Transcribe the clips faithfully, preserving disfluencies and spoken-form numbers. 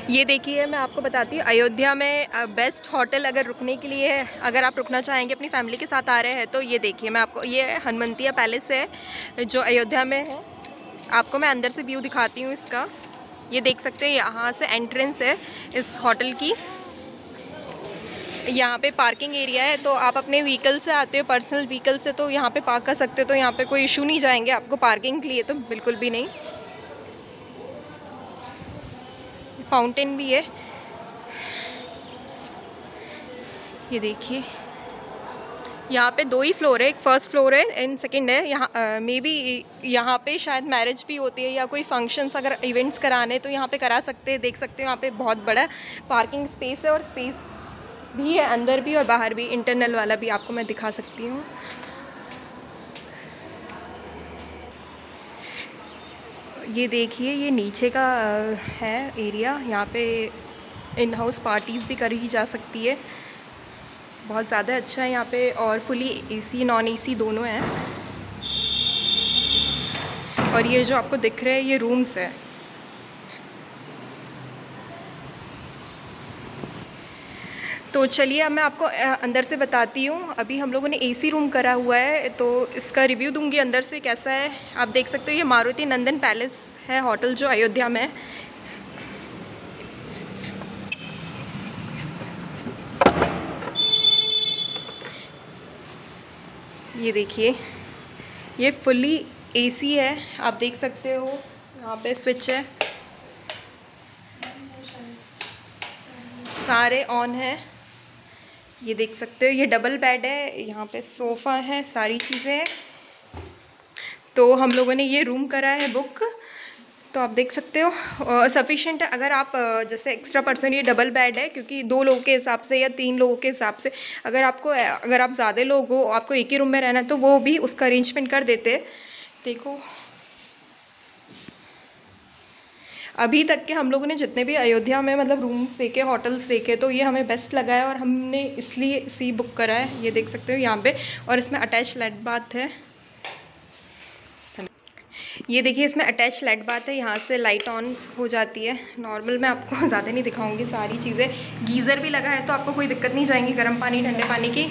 ये देखिए, मैं आपको बताती हूँ अयोध्या में बेस्ट होटल अगर रुकने के लिए है, अगर आप रुकना चाहेंगे अपनी फैमिली के साथ आ रहे हैं तो ये देखिए, मैं आपको, ये हनुमंतिया पैलेस है जो अयोध्या में है। आपको मैं अंदर से व्यू दिखाती हूँ इसका। ये देख सकते हैं, यहाँ से एंट्रेंस है इस होटल की। यहाँ पे पार्किंग एरिया है, तो आप अपने व्हीकल से आते हो, पर्सनल व्हीकल से, तो यहाँ पे पार्क कर सकते हो। तो यहाँ पे कोई इशू नहीं जाएंगे आपको पार्किंग के लिए, तो बिल्कुल भी नहीं। फाउंटेन भी है, ये देखिए। यहाँ पे दो ही फ्लोर है, एक फर्स्ट फ्लोर है एंड सेकंड है। यहाँ मे बी यहाँ पे शायद मैरिज भी होती है या कोई फंक्शंस अगर इवेंट्स कराने तो यहाँ पे करा सकते हैं। देख सकते हो यहाँ पे बहुत बड़ा पार्किंग स्पेस है, और स्पेस भी है अंदर भी और बाहर भी। इंटरनल वाला भी आपको मैं दिखा सकती हूँ। ये देखिए, ये नीचे का है एरिया। यहाँ पे इन हाउस पार्टीज़ भी करी जा सकती है। बहुत ज़्यादा अच्छा है यहाँ पे, और फुली एसी नॉन एसी दोनों हैं। और ये जो आपको दिख रहे हैं ये रूम्स है। तो चलिए अब मैं आपको अंदर से बताती हूँ। अभी हम लोगों ने एसी रूम करा हुआ है, तो इसका रिव्यू दूंगी अंदर से कैसा है। आप देख सकते हो, ये मारुति नंदन पैलेस है होटल जो अयोध्या में है। ये देखिए, ये फुली एसी है, आप देख सकते हो। यहाँ पे स्विच है, सारे ऑन है, ये देख सकते हो। ये डबल बेड है, यहाँ पे सोफ़ा है, सारी चीज़ें हैं। तो हम लोगों ने ये रूम करा है बुक, तो आप देख सकते हो सफिशेंट है। अगर आप जैसे एक्स्ट्रा पर्सन, ये डबल बेड है क्योंकि दो लोगों के हिसाब से या तीन लोगों के हिसाब से, अगर आपको अगर आप ज़्यादा लोग हो, आपको एक ही रूम में रहना है, तो वो भी उसका अरेंजमेंट कर देते। देखो, अभी तक के हम लोगों ने जितने भी अयोध्या में मतलब रूम्स देखे, होटल्स देखे, तो ये हमें बेस्ट लगा है और हमने इसलिए इसी बुक करा है। ये देख सकते हो यहाँ पे, और इसमें अटैच लेट बाथ है। ये देखिए, इसमें अटैच लेट बाथ है, यहाँ से लाइट ऑन हो जाती है। नॉर्मल मैं आपको ज़्यादा नहीं दिखाऊंगी सारी चीज़ें। गीज़र भी लगा है, तो आपको कोई दिक्कत नहीं जाएंगी गर्म पानी ठंडे पानी की।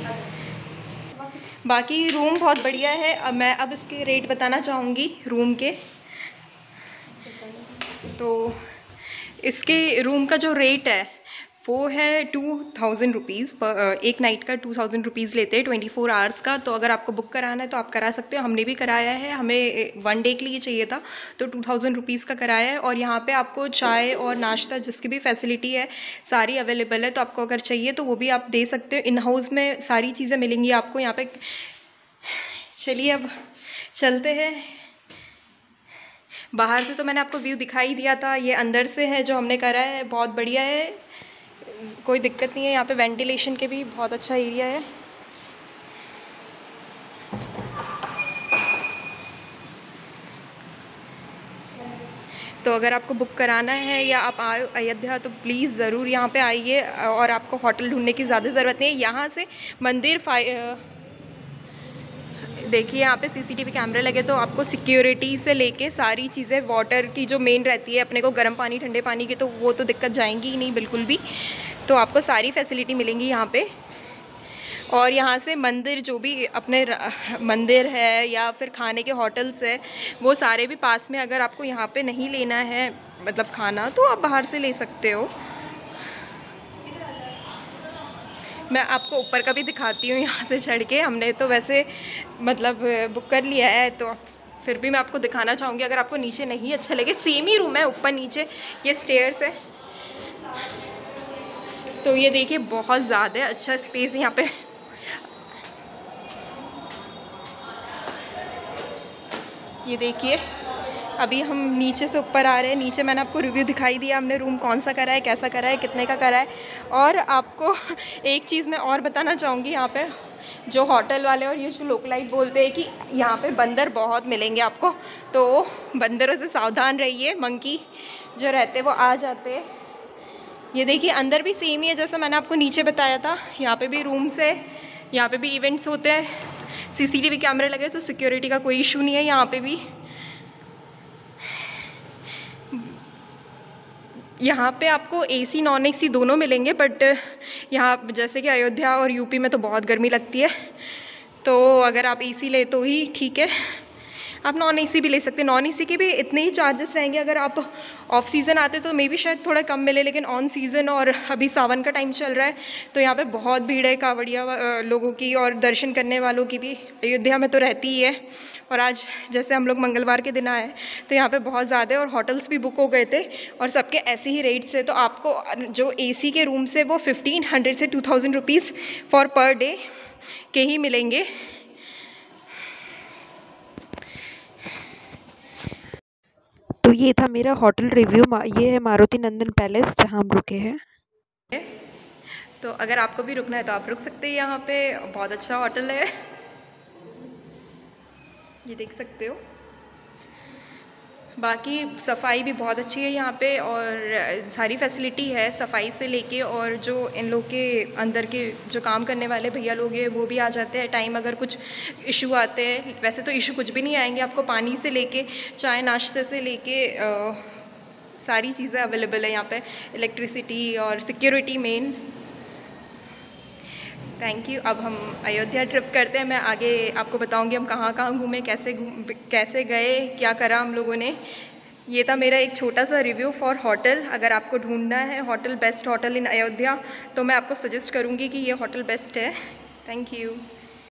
बाकी रूम बहुत बढ़िया है। अब मैं अब इसके रेट बताना चाहूँगी रूम के। तो इसके रूम का जो रेट है वो है टू थाउजेंड रुपीज़ पर एक नाइट का। टू थाउजेंड रुपीज़ लेते हैं ट्वेंटी फोर आवर्स का। तो अगर आपको बुक कराना है तो आप करा सकते हो। हमने भी कराया है, हमें वन डे के लिए चाहिए था, तो टू थाउजेंड रुपीज़ का कराया है। और यहाँ पे आपको चाय और नाश्ता जिसकी भी फैसिलिटी है सारी अवेलेबल है। तो आपको अगर चाहिए तो वो भी आप दे सकते हो। इन हाउस में सारी चीज़ें मिलेंगी आपको यहाँ पे। चलिए अब चलते हैं। बाहर से तो मैंने आपको व्यू दिखाई दिया था, ये अंदर से है जो हमने करा है। बहुत बढ़िया है, कोई दिक्कत नहीं है। यहाँ पे वेंटिलेशन के भी बहुत अच्छा एरिया है। तो अगर आपको बुक कराना है या आप आए अयोध्या तो प्लीज़ ज़रूर यहाँ पे आइए। और आपको होटल ढूंढने की ज़्यादा ज़रूरत नहीं है। यहाँ से मंदिर देखिए, यहाँ पे सीसीटीवी कैमरे लगे, तो आपको सिक्योरिटी से लेके सारी चीज़ें, वाटर की जो मेन रहती है अपने को गर्म पानी ठंडे पानी की, तो वो तो दिक्कत जाएंगी ही नहीं बिल्कुल भी। तो आपको सारी फैसिलिटी मिलेंगी यहाँ पे। और यहाँ से मंदिर, जो भी अपने मंदिर है या फिर खाने के होटल्स है, वो सारे भी पास में। अगर आपको यहाँ पे नहीं लेना है मतलब खाना, तो आप बाहर से ले सकते हो। मैं आपको ऊपर का भी दिखाती हूँ, यहाँ से चढ़ के। हमने तो वैसे मतलब बुक कर लिया है, तो फिर भी मैं आपको दिखाना चाहूँगी। अगर आपको नीचे नहीं अच्छा लगे, सेम ही रूम है ऊपर नीचे, ये स्टेयर्स है। तो ये देखिए, बहुत ज़्यादा अच्छा स्पेस यहाँ पे। ये देखिए, अभी हम नीचे से ऊपर आ रहे हैं। नीचे मैंने आपको रिव्यू दिखाई दिया, हमने रूम कौन सा करा है, कैसा करा है, कितने का करा है। और आपको एक चीज़ मैं और बताना चाहूँगी, यहाँ पे जो होटल वाले और ये जो लोकलाइट बोलते हैं कि यहाँ पे बंदर बहुत मिलेंगे आपको, तो बंदरों से सावधान रहिए। मंकी जो रहते हैं वो आ जाते हैं। ये देखिए, अंदर भी सेम ही है जैसा मैंने आपको नीचे बताया था। यहाँ पे भी रूम्स है, यहाँ पे भी इवेंट्स होते हैं। सीसीटीवी कैमरे लगे, तो सिक्योरिटी का कोई इशू नहीं है यहाँ पे भी। यहाँ पे आपको एसी नॉन एसी दोनों मिलेंगे, बट यहाँ जैसे कि अयोध्या और यूपी में तो बहुत गर्मी लगती है, तो अगर आप एसी ले तो ही ठीक है, आप नॉन एसी भी ले सकते हैं। नॉन एसी के भी इतने ही चार्जेस रहेंगे। अगर आप ऑफ सीज़न आते तो मे बी शायद थोड़ा कम मिले, लेकिन ऑन सीज़न और अभी सावन का टाइम चल रहा है तो यहाँ पे बहुत भीड़ है कांवड़िया लोगों की और दर्शन करने वालों की भी अयोध्या में तो रहती ही है। और आज जैसे हम लोग मंगलवार के दिन आए तो यहाँ पे बहुत ज़्यादा है और होटल्स भी बुक हो गए थे और सबके ऐसे ही रेट्स है। तो आपको जो एसी के रूम से वो फिफ्टीन हंड्रेड से two thousand rupees for per day के ही मिलेंगे। तो ये था मेरा होटल रिव्यू। ये है मारुति नंदन पैलेस जहाँ हम रुके हैं। तो अगर आपको भी रुकना है तो आप रुक सकते हैं यहाँ पे, बहुत अच्छा होटल है, ये देख सकते हो। बाकी सफाई भी बहुत अच्छी है यहाँ पे और सारी फैसिलिटी है सफाई से लेके, और जो इन लोग के अंदर के जो काम करने वाले भैया लोग हैं वो भी आ जाते हैं टाइम अगर कुछ इशू आते हैं। वैसे तो इशू कुछ भी नहीं आएंगे, आपको पानी से लेके चाय नाश्ते से लेके सारी चीज़ें अवेलेबल है यहाँ पे, इलेक्ट्रिसिटी और सिक्योरिटी मेन। Thank you. अब हम अयोध्या ट्रिप करते हैं, मैं आगे आपको बताऊंगी हम कहाँ कहाँ घूमे, कैसे घूम कैसे गए, क्या करा हम लोगों ने। ये था मेरा एक छोटा सा रिव्यू फॉर होटल। अगर आपको ढूंढना है hotel, best hotel in Ayodhya, तो मैं आपको सजेस्ट करूँगी कि ये होटल बेस्ट है। Thank you.